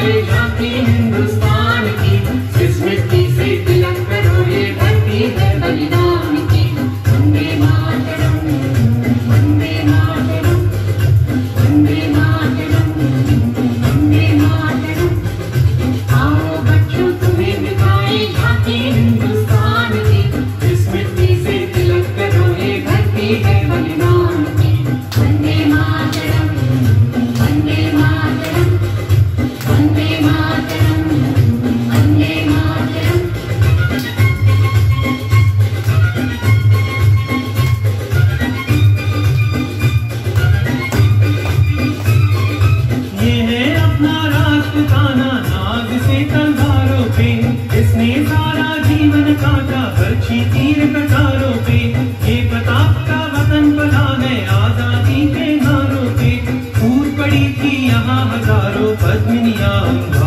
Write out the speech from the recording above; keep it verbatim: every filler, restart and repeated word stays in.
दिखाए झांकी हिंदुस्तान की, इस मिट्टी से तिलक करो ये धरती है बलिदान की। वंदे मातरम, वंदे मातरम, वंदे मातरम, वंदे मातरम। आओ बच्चों तुम्हें दिखाए झांकी हिंदुस्तान की, इस मिट्टी से तिलक करो ये धरती है बलिदान की। वंदे मातरम, वंदे मातरम, वंदे मातरम, वंदे मातरम। ये है अपना राष्ट्रगाना नाग से तलवारों पे, इसने सारा जीवन काटा बरछी तीर कटारों पे। ये प्रताप का वतन बना है आजादी के नारों पे, फूट पड़ी थी यहाँ हजारों पद्मिनियां।